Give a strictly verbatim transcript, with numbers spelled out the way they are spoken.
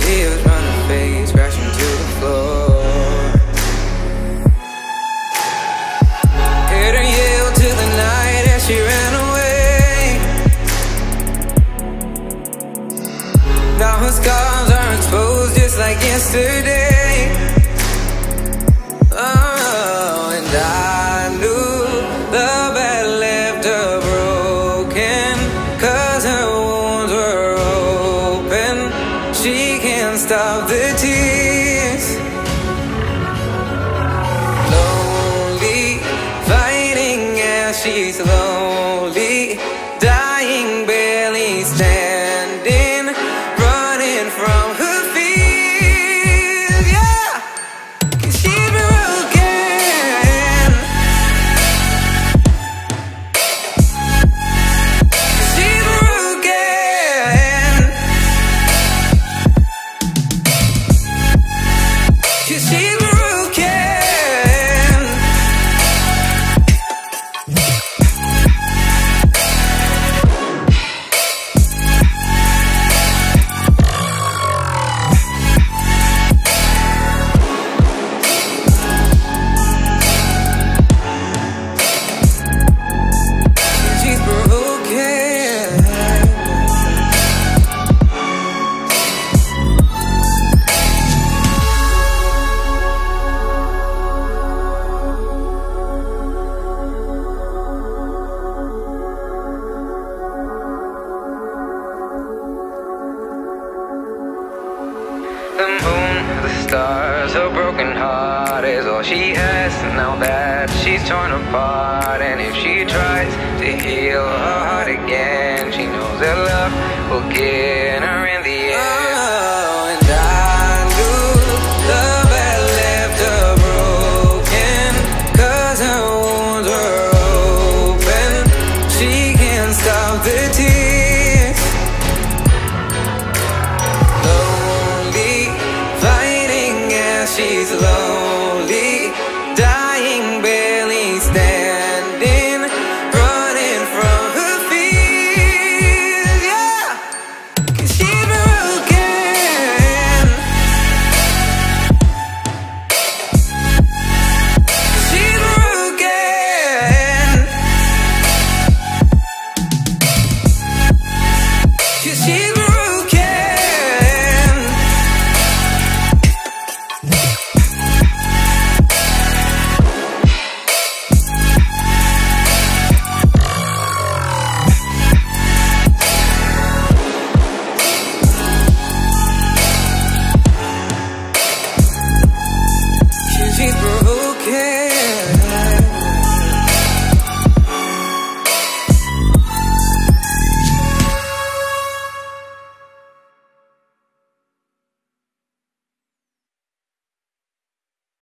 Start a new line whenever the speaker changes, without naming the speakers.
tears run her face, crashing to the floor. Heard her yell to the night as she ran away. Now her scars are exposed just like yesterday. Oh, and I knew the battle left her broken, 'cause her wounds were open. She can't stop the tears. Lonely, fighting as she's slowly dying, barely standing, running from her fears. Yeah, 'cause she's broken. She's broken. 'Cause she's broken. She's broken. The moon, the stars, her broken heart is all she has. Now that she's torn apart, and if she tries to heal her heart again, she knows that love will get her in the end. Oh, and I knew the battle left her broken, 'cause her wounds were open. She can't stop the tears.